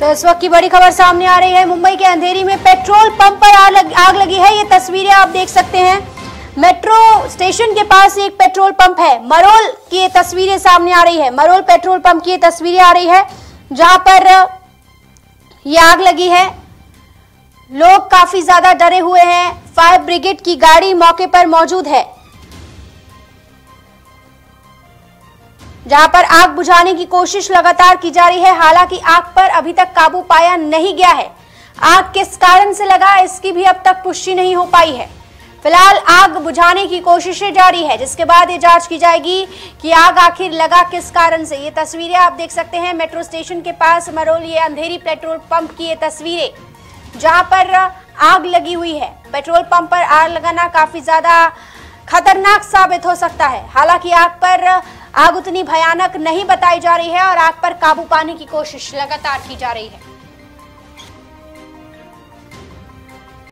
तो इस वक्त की बड़ी खबर सामने आ रही है। मुंबई के अंधेरी में पेट्रोल पंप पर आग लगी है। ये तस्वीरें आप देख सकते हैं। मेट्रो स्टेशन के पास एक पेट्रोल पंप है। मरोल की ये तस्वीरें सामने आ रही है। मरोल पेट्रोल पंप की ये तस्वीरें आ रही है जहां पर ये आग लगी है। लोग काफी ज्यादा डरे हुए हैं। फायर ब्रिगेड की गाड़ी मौके पर मौजूद है, जहां पर आग बुझाने की कोशिश लगातार की जा रही है। हालांकि आग पर अभी तक काबू पाया नहीं गया है। आग किस कारण से लगा इसकी भी अब तक पुष्टि नहीं हो पाई है। फिलहाल आग बुझाने की कोशिशें जारी है, जिसके बाद ये जांच की जाएगी कि आग आखिर लगा किस कारण से। ये तस्वीरें आप देख सकते हैं मेट्रो स्टेशन के पास मरोल ये अंधेरी पेट्रोल पंप की ये तस्वीरें, जहां पर आग लगी हुई है। पेट्रोल पंप पर आग लगाना काफी ज्यादा खतरनाक साबित हो सकता है। हालांकि आग उतनी भयानक नहीं बताई जा रही है और आग पर काबू पाने की कोशिश लगातार की जा रही है।